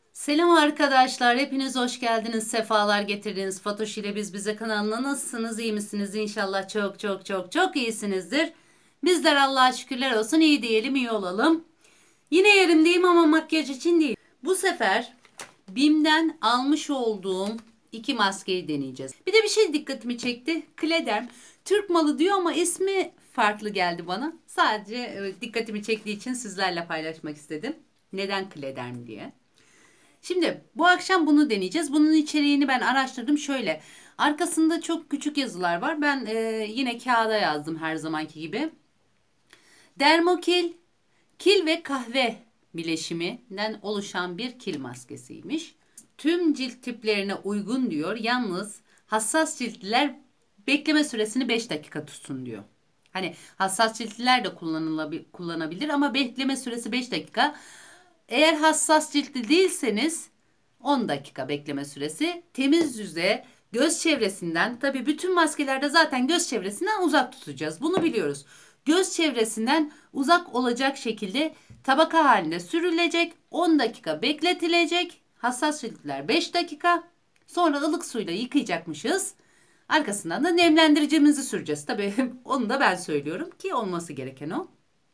Selam arkadaşlar, hepiniz hoş geldiniz, sefalar getirdiniz. Fatoş ile Biz Bize kanalına nasılsınız, iyi misiniz? İnşallah çok iyisinizdir. Bizler Allah'a şükürler olsun, iyi diyelim, iyi olalım. Yine yerimdeyim ama makyaj için değil. Bu sefer BİM'den almış olduğum iki maskeyi deneyeceğiz. Bir de bir şey dikkatimi çekti. Klederm. Türk malı diyor ama ismi farklı geldi bana. Sadece dikkatimi çektiği için sizlerle paylaşmak istedim. Neden Klederm diye. Şimdi bu akşam bunu deneyeceğiz. Bunun içeriğini ben araştırdım. Şöyle arkasında çok küçük yazılar var. Ben yine kağıda yazdım her zamanki gibi. Dermokil, kil ve kahve bileşiminden oluşan bir kil maskesiymiş. Tüm cilt tiplerine uygun diyor. Yalnız hassas ciltliler bekleme süresini 5 dakika tutsun diyor. Hani hassas ciltliler de kullanabilir ama bekleme süresi 5 dakika. Eğer hassas ciltli değilseniz 10 dakika bekleme süresi. Temiz yüze, göz çevresinden, tabii bütün maskelerde zaten göz çevresinden uzak tutacağız. Bunu biliyoruz. Göz çevresinden uzak olacak şekilde tabaka halinde sürülecek. 10 dakika bekletilecek. Hassas ciltliler 5 dakika. Sonra ılık suyla yıkayacakmışız. Arkasından da nemlendiricimizi süreceğiz. Tabii onu da ben söylüyorum ki olması gereken o.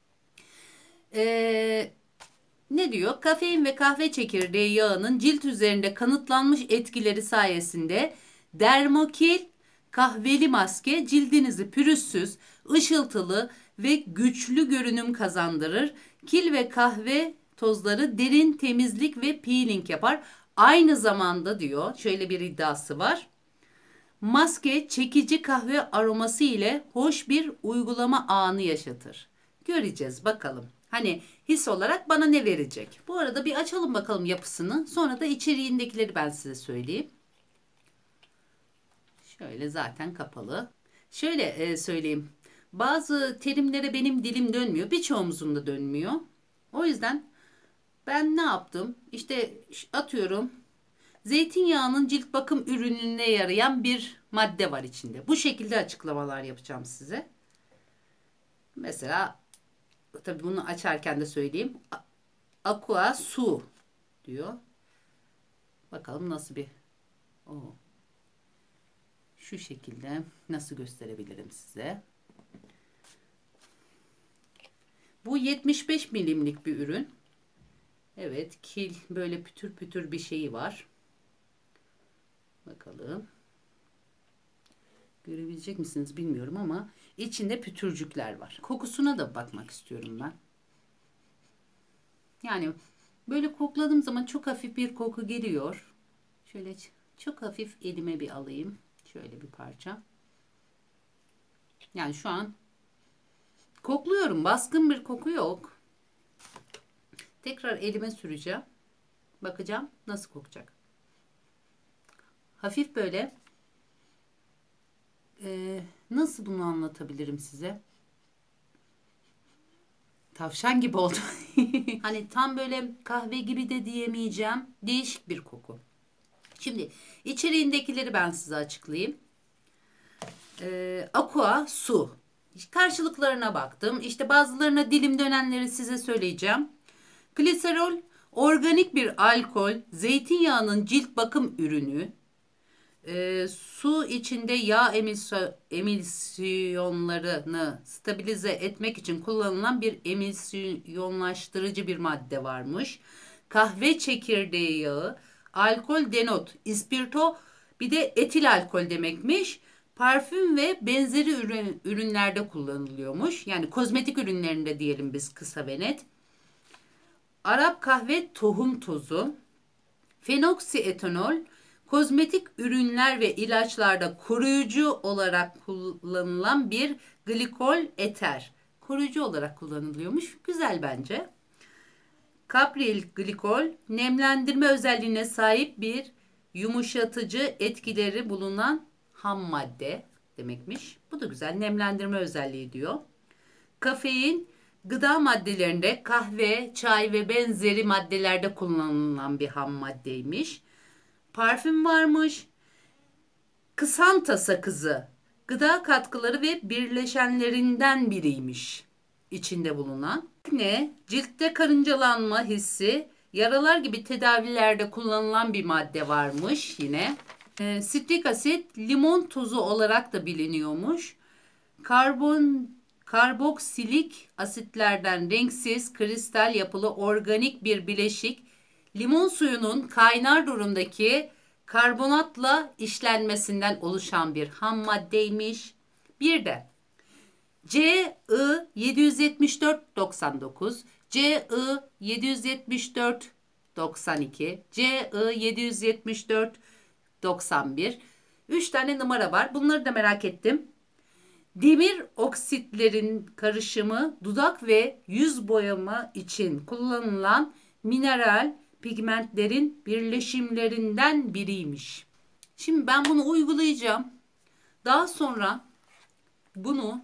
Ne diyor? Kafein ve kahve çekirdeği yağının cilt üzerinde kanıtlanmış etkileri sayesinde dermokil kahveli maske cildinizi pürüzsüz, ışıltılı ve güçlü görünüm kazandırır. Kil ve kahve tozları derin temizlik ve peeling yapar. Aynı zamanda diyor, şöyle bir iddiası var. Maske çekici kahve aroması ile hoş bir uygulama anı yaşatır. Göreceğiz bakalım. Hani his olarak bana ne verecek? Bu arada bir açalım bakalım yapısını. Sonra da içeriğindekileri ben size söyleyeyim. Şöyle zaten kapalı. Şöyle söyleyeyim. Bazı terimlere benim dilim dönmüyor. Birçoğumuzun da dönmüyor. O yüzden ben ne yaptım? İşte atıyorum. Zeytinyağının cilt bakım ürününe yarayan bir madde var içinde. Bu şekilde açıklamalar yapacağım size. Mesela tabii bunu açarken de söyleyeyim. Aqua su diyor. Bakalım nasıl bir şu şekilde nasıl gösterebilirim size. Bu 75 milimlik bir ürün. Evet, kil böyle pütür pütür bir şeyi var. Bakalım. Görebilecek misiniz bilmiyorum ama içinde pütürcükler var. Kokusuna da bakmak istiyorum ben. Yani böyle kokladığım zaman çok hafif bir koku geliyor. Şöyle çok hafif elime bir alayım. Şöyle bir parça. Yani şu an kokluyorum. Baskın bir koku yok. Tekrar elime süreceğim. Bakacağım nasıl kokacak. Hafif böyle nasıl bunu anlatabilirim size? Tavşan gibi oldu. Hani tam böyle kahve gibi de diyemeyeceğim. Değişik bir koku. Şimdi içeriğindekileri ben size açıklayayım. Aqua su. Karşılıklarına baktım. İşte bazılarına dilim dönenleri size söyleyeceğim. Gliserol organik bir alkol, zeytinyağının cilt bakım ürünü. Su içinde yağ emisyonlarını stabilize etmek için kullanılan bir emisyonlaştırıcı bir madde varmış. Kahve çekirdeği yağı, alkol denot, ispirto, bir de etil alkol demekmiş. Parfüm ve benzeri ürünlerde kullanılıyormuş. Yani kozmetik ürünlerinde diyelim biz kısa ve net. Arap kahve tohum tozu, fenoksietanol, kozmetik ürünler ve ilaçlarda koruyucu olarak kullanılan bir glikol eter. Koruyucu olarak kullanılıyormuş. Güzel bence. Kapril glikol, nemlendirme özelliğine sahip bir yumuşatıcı etkileri bulunan ham madde demekmiş. Bu da güzel. Nemlendirme özelliği diyor. Kafein, gıda maddelerinde kahve, çay ve benzeri maddelerde kullanılan bir ham maddeymiş. Parfüm varmış. Kısanta sakızı, gıda katkıları ve birleşenlerinden biriymiş içinde bulunan. Akne, ciltte karıncalanma hissi Yaralar gibi tedavilerde kullanılan bir madde varmış yine. Sitrik asit limon tuzu olarak da biliniyormuş. Karboksilik asitlerden renksiz, kristal yapılı organik bir bileşik, limon suyunun kaynar durumdaki karbonatla işlenmesinden oluşan bir ham maddeymiş. Bir de CI 774-99, CI 774-92, CI 774-91. 3 tane numara var. Bunları da merak ettim. Demir oksitlerin karışımı dudak ve yüz boyama için kullanılan mineral pigmentlerin birleşimlerinden biriymiş. Şimdi ben bunu uygulayacağım. Daha sonra bunu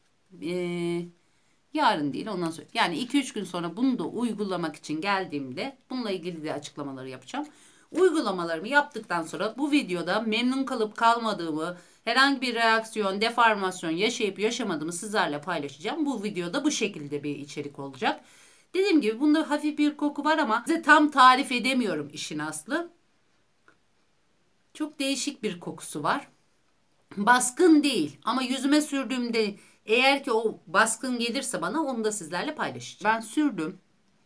yarın değil ondan sonra yani 2-3 gün sonra bunu da uygulamak için geldiğimde bununla ilgili de açıklamaları yapacağım. Uygulamalarımı yaptıktan sonra bu videoda memnun kalıp kalmadığımı, herhangi bir reaksiyon, deformasyon yaşayıp yaşamadığımı sizlerle paylaşacağım. Bu videoda bu şekilde bir içerik olacak. Dediğim gibi bunda hafif bir koku var ama size tam tarif edemiyorum işin aslı. Çok değişik bir kokusu var. Baskın değil ama yüzüme sürdüğümde eğer ki o baskın gelirse bana onu da sizlerle paylaşacağım. Ben sürdüm.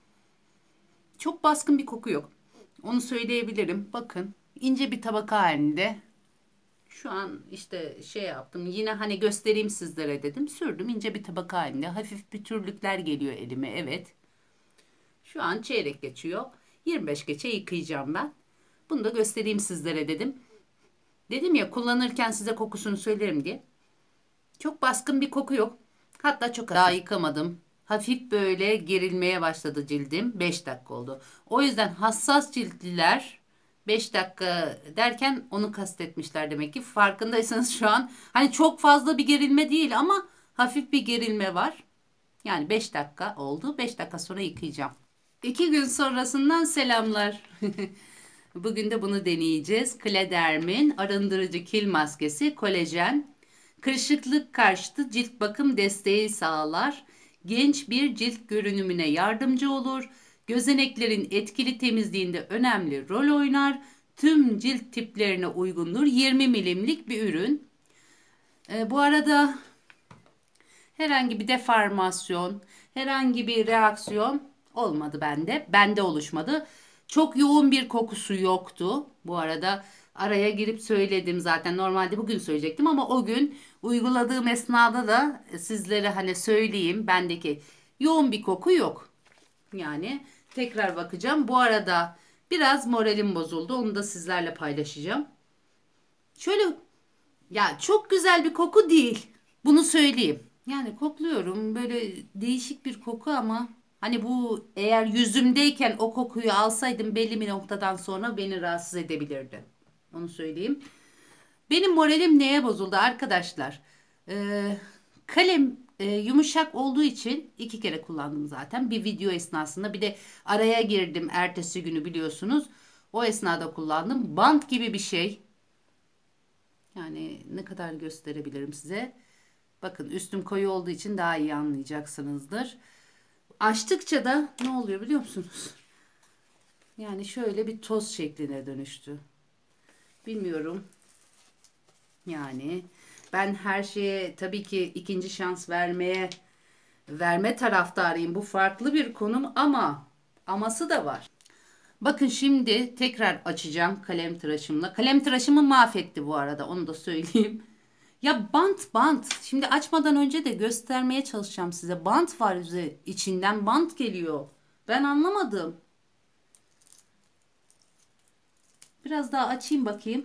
Çok baskın bir koku yok. Onu söyleyebilirim. Bakın ince bir tabaka halinde. Şu an işte şey yaptım. Yine hani göstereyim sizlere dedim. Sürdüm ince bir tabaka halinde. Hafif pütürlükler geliyor elime. Evet. Şu an çeyrek geçiyor. 25 geçe yıkayacağım ben. Bunu da göstereyim sizlere dedim. Dedim ya kullanırken size kokusunu söylerim diye. Çok baskın bir koku yok. Hatta çok hafif. Daha yıkamadım. Hafif böyle gerilmeye başladı cildim. 5 dakika oldu. O yüzden hassas ciltliler 5 dakika derken onu kastetmişler demek ki. Farkındaysanız şu an hani çok fazla bir gerilme değil ama hafif bir gerilme var. Yani 5 dakika oldu. 5 dakika sonra yıkayacağım. 2 gün sonrasından selamlar. Bugün de bunu deneyeceğiz. Klederm'in arındırıcı kil maskesi kolajen. Kırışıklık karşıtı cilt bakım desteği sağlar. Genç bir cilt görünümüne yardımcı olur. Gözeneklerin etkili temizliğinde önemli rol oynar. Tüm cilt tiplerine uygundur. 20 milimlik bir ürün. Bu arada herhangi bir deformasyon, herhangi bir reaksiyon olmadı bende. Bende oluşmadı. Çok yoğun bir kokusu yoktu. Bu arada araya girip söyledim zaten. Normalde bugün söyleyecektim ama o gün uyguladığım esnada da sizlere hani söyleyeyim. Bendeki yoğun bir koku yok. Yani tekrar bakacağım. Bu arada biraz moralim bozuldu. Onu da sizlerle paylaşacağım. Şöyle ya çok güzel bir koku değil. Bunu söyleyeyim. Yani kokluyorum böyle değişik bir koku ama hani bu eğer yüzümdeyken o kokuyu alsaydım belli bir noktadan sonra beni rahatsız edebilirdi. Onu söyleyeyim. Benim moralim neye bozuldu arkadaşlar? Kalem yumuşak olduğu için 2 kere kullandım zaten. Bir video esnasında bir de araya girdim ertesi günü biliyorsunuz. O esnada kullandım. Bant gibi bir şey. Yani ne kadar gösterebilirim size. Bakın üstüm koyu olduğu için daha iyi anlayacaksınızdır. Açtıkça da ne oluyor biliyor musunuz? Yani şöyle bir toz şekline dönüştü. Bilmiyorum. Yani ben her şeye tabii ki ikinci şans verme taraftarıyım. Bu farklı bir konum ama aması da var. Bakın şimdi tekrar açacağım kalem tıraşımla. Kalem tıraşımı mahvetti bu arada onu da söyleyeyim. Ya bant. Şimdi açmadan önce de göstermeye çalışacağım size. Bant var içinden bant geliyor. Ben anlamadım. Biraz daha açayım bakayım.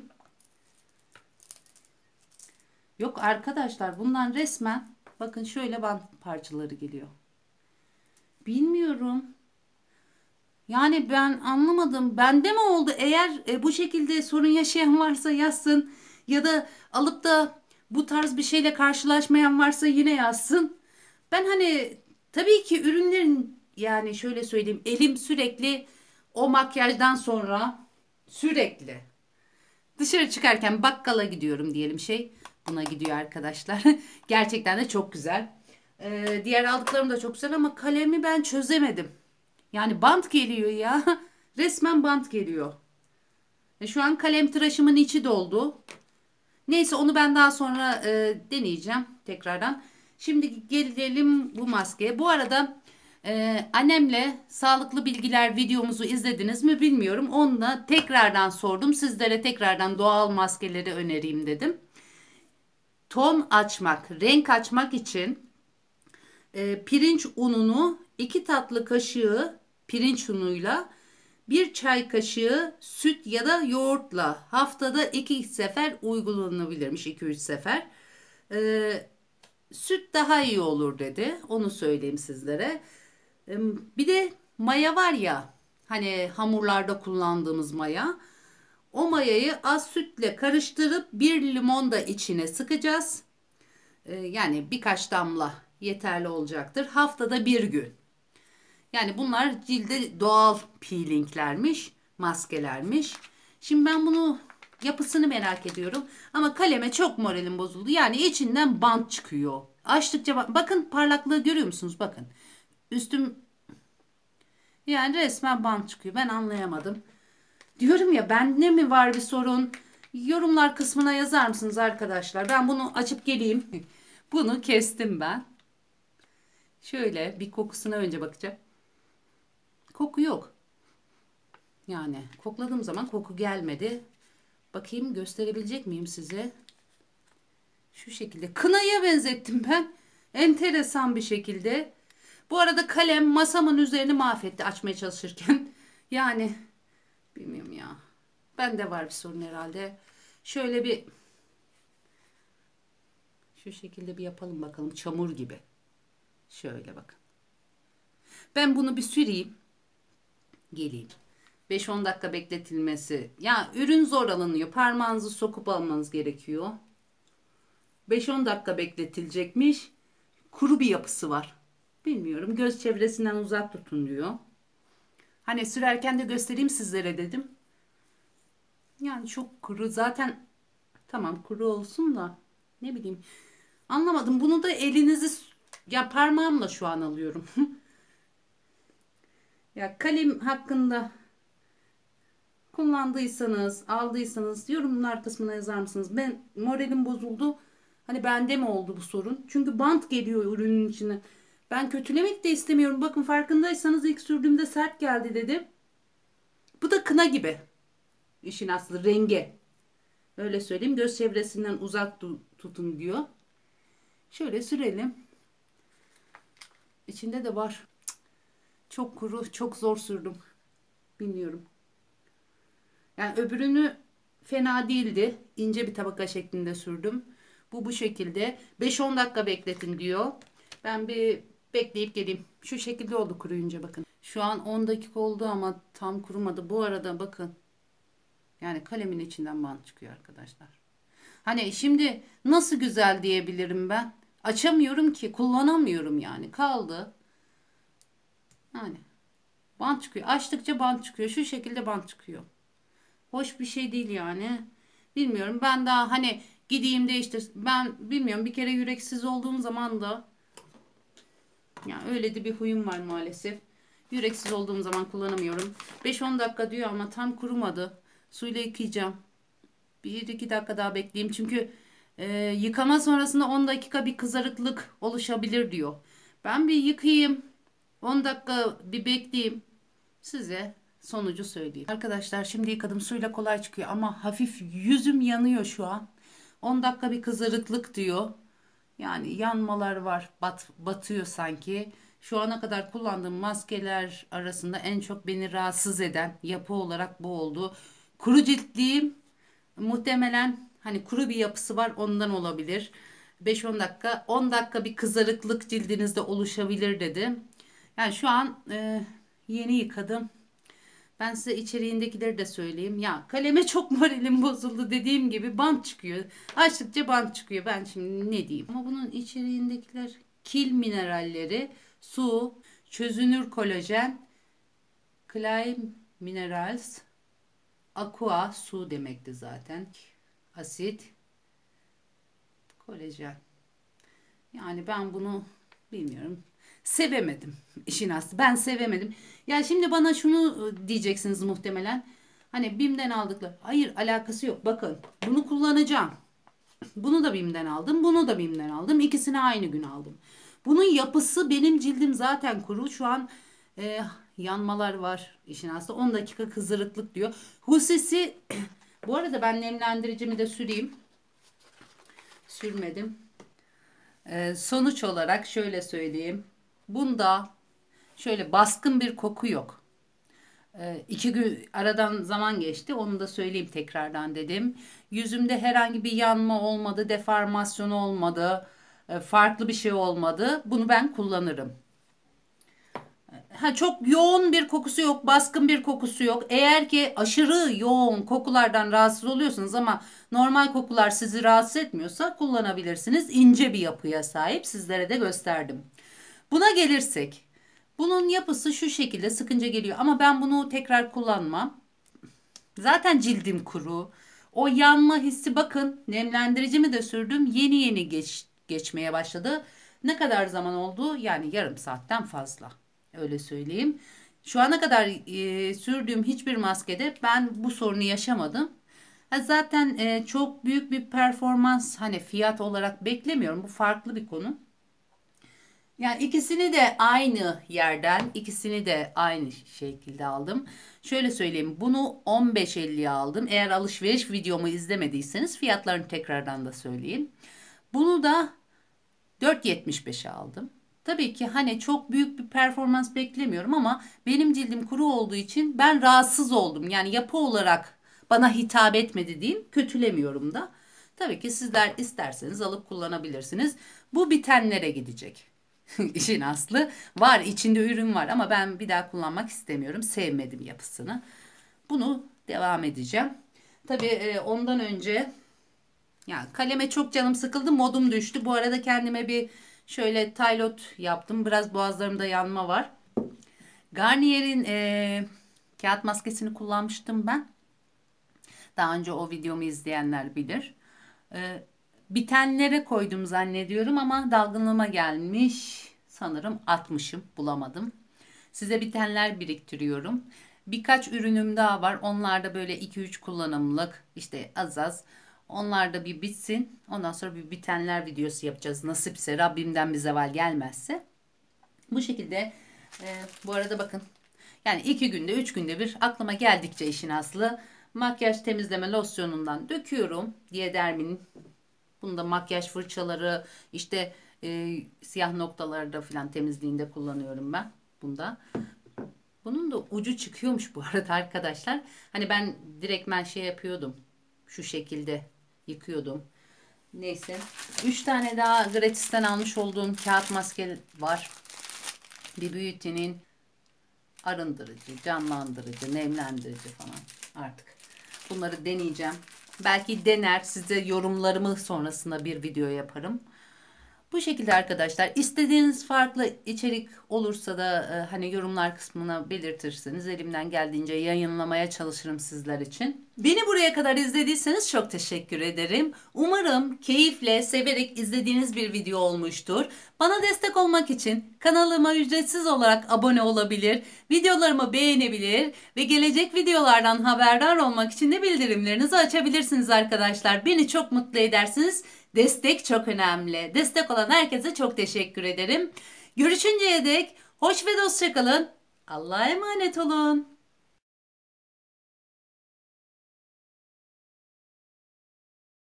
Yok arkadaşlar bundan resmen bakın şöyle bant parçaları geliyor. Bilmiyorum. Yani ben anlamadım. Bende mi oldu? Eğer bu şekilde sorun yaşayan varsa yazsın. Ya da alıp da bu tarz bir şeyle karşılaşmayan varsa yine yazsın. Ben hani tabii ki ürünlerin yani şöyle söyleyeyim elim sürekli o makyajdan sonra sürekli dışarı çıkarken bakkala gidiyorum diyelim buna gidiyor arkadaşlar. Gerçekten de çok güzel. Diğer aldıklarım da çok güzel ama kalemi ben çözemedim. Yani bant geliyor ya. Resmen bant geliyor. Şu an kalem tıraşımın içi doldu. Neyse onu ben daha sonra deneyeceğim tekrardan. Şimdi gelelim bu maskeye. Bu arada annemle sağlıklı bilgiler videomuzu izlediniz mi bilmiyorum. Onunla tekrardan sordum. Sizlere tekrardan doğal maskeleri önereyim dedim. Ton açmak, renk açmak için pirinç ununu 2 tatlı kaşığı pirinç unuyla 1 çay kaşığı süt ya da yoğurtla haftada 2 sefer uygulanabilirmiş. 2-3 sefer. Süt daha iyi olur dedi. Onu söyleyeyim sizlere. Bir de maya var ya, hani hamurlarda kullandığımız maya. O mayayı az sütle karıştırıp bir limon da içine sıkacağız. Yani birkaç damla yeterli olacaktır. Haftada bir gün. Yani bunlar cilde doğal peelinglermiş, maskelermiş. Şimdi ben bunu yapısını merak ediyorum. Ama kaleme çok moralim bozuldu. Yani içinden bant çıkıyor. Açtıkça bakın parlaklığı görüyor musunuz? Bakın. Üstüm yani resmen bant çıkıyor. Ben anlayamadım. Diyorum ya, bende mi var bir sorun? Yorumlar kısmına yazar mısınız arkadaşlar? Ben bunu açıp geleyim. Bunu kestim ben. Şöyle bir kokusuna önce bakacağım. Koku yok. Yani kokladığım zaman koku gelmedi. Bakayım gösterebilecek miyim size? Şu şekilde. Kınaya benzettim ben. Enteresan bir şekilde. Bu arada kalem masamın üzerini mahvetti açmaya çalışırken. Yani bilmiyorum ya. Bende var bir sorun herhalde. Şöyle bir şu şekilde bir yapalım bakalım. Çamur gibi. Şöyle bakın. Ben bunu bir süreyim. Geleyim. 5-10 dakika bekletilmesi. Ya ürün zor alınıyor. Parmağınızı sokup almanız gerekiyor. 5-10 dakika bekletilecekmiş. Kuru bir yapısı var. Bilmiyorum. Göz çevresinden uzak tutun diyor. Hani sürerken de göstereyim sizlere dedim. Yani çok kuru. Zaten tamam kuru olsun da ne bileyim. Anlamadım. Bunu da elinizi ya parmağımla şu an alıyorum. Ya kalem hakkında kullandıysanız, aldıysanız yorumlar kısmına yazar mısınız? Ben moralim bozuldu. Hani bende mi oldu bu sorun? Çünkü bant geliyor ürünün içine. Ben kötülemek de istemiyorum. Bakın farkındaysanız ilk sürdüğümde sert geldi dedim. Bu da kına gibi. İşin aslı rengi. Öyle söyleyeyim. Göz çevresinden uzak tutun diyor. Şöyle sürelim. İçinde de var. Çok kuru, çok zor sürdüm. Bilmiyorum. Yani öbürünü fena değildi. İnce bir tabaka şeklinde sürdüm. Bu şekilde. 5-10 dakika bekletin diyor. Ben bir bekleyip geleyim. Şu şekilde oldu kuruyunca bakın. Şu an 10 dakika oldu ama tam kurumadı. Bu arada bakın. Yani kalemin içinden bant çıkıyor arkadaşlar. Hani şimdi nasıl güzel diyebilirim ben? Açamıyorum ki. Kullanamıyorum yani. Kaldı. Yani bant çıkıyor. Açtıkça bant çıkıyor. Şu şekilde bant çıkıyor. Hoş bir şey değil yani. Bilmiyorum. Ben daha hani gideyim değiştir. Ben bilmiyorum. Bir kere yüreksiz olduğum zaman da yani öyle de bir huyum var maalesef. Yüreksiz olduğum zaman kullanamıyorum. 5-10 dakika diyor ama tam kurumadı. Suyla yıkayacağım. 1-2 dakika daha bekleyeyim. Çünkü yıkama sonrasında 10 dakika bir kızarıklık oluşabilir diyor. Ben bir yıkayayım. 10 dakika bir bekleyeyim. Size sonucu söyleyeyim. Arkadaşlar şimdi yıkadım. Suyla kolay çıkıyor ama hafif yüzüm yanıyor şu an. 10 dakika bir kızarıklık diyor. Yani yanmalar var. Batıyor sanki. Şu ana kadar kullandığım maskeler arasında en çok beni rahatsız eden yapı olarak bu oldu. Kuru ciltliyim. Muhtemelen hani kuru bir yapısı var, ondan olabilir. 5-10 dakika 10 dakika bir kızarıklık cildinizde oluşabilir dedim. Yani şu an yeni yıkadım. Ben size içeriğindekileri de söyleyeyim. Ya kaleme çok moralim bozuldu, dediğim gibi bant çıkıyor. Açtıkça bant çıkıyor. Ben şimdi ne diyeyim? Ama bunun içeriğindekiler kil mineralleri, su, çözünür kolajen, clay minerals, aqua su demekti zaten. Asit, kolajen. Yani ben bunu bilmiyorum. sevemedim. İşin aslı ben sevemedim. Ya şimdi bana şunu diyeceksiniz muhtemelen. Hani BİM'den aldıkları. Hayır, alakası yok. Bakın, bunu kullanacağım. Bunu da BİM'den aldım. Bunu da BİM'den aldım. İkisini aynı gün aldım. Bunun yapısı, benim cildim zaten kuru. Şu an yanmalar var işin aslında. 10 dakika kızarıklık diyor. Husisi bu arada ben nemlendiricimi de süreyim. Sürmedim. Sonuç olarak şöyle söyleyeyim. Bunda şöyle baskın bir koku yok. 2 gün aradan zaman geçti. Onu da söyleyeyim tekrardan dedim. Yüzümde herhangi bir yanma olmadı, deformasyon olmadı, farklı bir şey olmadı. Bunu ben kullanırım. Çok yoğun bir kokusu yok, baskın bir kokusu yok. Eğer ki aşırı yoğun kokulardan rahatsız oluyorsunuz ama normal kokular sizi rahatsız etmiyorsa kullanabilirsiniz. İnce bir yapıya sahip, sizlere de gösterdim. Buna gelirsek, bunun yapısı şu şekilde, sıkınca geliyor ama ben bunu tekrar kullanmam. Zaten cildim kuru. O yanma hissi, bakın nemlendiricimi de sürdüm. Yeni yeni geçmeye başladı. Ne kadar zaman oldu? Yani yarım saatten fazla. Öyle söyleyeyim. Şu ana kadar sürdüğüm hiçbir maskede ben bu sorunu yaşamadım. Zaten çok büyük bir performans, hani fiyat olarak beklemiyorum. Bu farklı bir konu. Yani ikisini de aynı yerden, ikisini de aynı şekilde aldım. Şöyle söyleyeyim, bunu 15.50'ye aldım. Eğer alışveriş videomu izlemediyseniz fiyatlarını tekrardan da söyleyeyim. Bunu da 4.75'e aldım. Tabii ki hani çok büyük bir performans beklemiyorum ama benim cildim kuru olduğu için ben rahatsız oldum. Yani yapı olarak bana hitap etmedi diyeyim, kötülemiyorum da. Tabii ki sizler isterseniz alıp kullanabilirsiniz. Bu bitenlere gidecek. İşin aslı var, içinde ürün var ama ben bir daha kullanmak istemiyorum. Sevmedim yapısını. Bunu devam edeceğim. Tabii ondan önce ya kaleme çok canım sıkıldı, modum düştü. Bu arada kendime bir şöyle taylot yaptım. Biraz boğazlarımda yanma var. Garnier'in kağıt maskesini kullanmıştım ben. Daha önce o videomu izleyenler bilir. Bitenlere koydum zannediyorum ama dalgınlığıma gelmiş. Sanırım atmışım, bulamadım. Size bitenler biriktiriyorum. Birkaç ürünüm daha var. Onlar da böyle 2-3 kullanımlık, işte az az. Onlar da bir bitsin. Ondan sonra bir bitenler videosu yapacağız. Nasipse, Rabbimden bir zeval gelmezse. Bu şekilde bu arada bakın. Yani 2 günde 3 günde bir aklıma geldikçe işin aslı makyaj temizleme losyonundan döküyorum. Diederminin. Bunda makyaj fırçaları, işte siyah noktalarda falan temizliğinde kullanıyorum ben. Bunda. Bunun da ucu çıkıyormuş bu arada arkadaşlar. Hani ben direktmen şey yapıyordum. Şu şekilde yıkıyordum. Neyse. 3 tane daha Gratis'ten almış olduğum kağıt maske var. Bir Beauty'nin arındırıcı, canlandırıcı, nemlendirici falan artık. Bunları deneyeceğim. Belki dener, size yorumlarımı sonrasında bir video yaparım. Bu şekilde arkadaşlar, istediğiniz farklı içerik olursa da hani yorumlar kısmına belirtirseniz elimden geldiğince yayınlamaya çalışırım sizler için. Beni buraya kadar izlediyseniz çok teşekkür ederim. Umarım keyifle, severek izlediğiniz bir video olmuştur. Bana destek olmak için kanalıma ücretsiz olarak abone olabilir, videolarımı beğenebilir ve gelecek videolardan haberdar olmak için de bildirimlerinizi açabilirsiniz arkadaşlar. Beni çok mutlu edersiniz. Destek çok önemli. Destek olan herkese çok teşekkür ederim. Görüşünceye dek hoş ve dostça kalın. Allah'a emanet olun.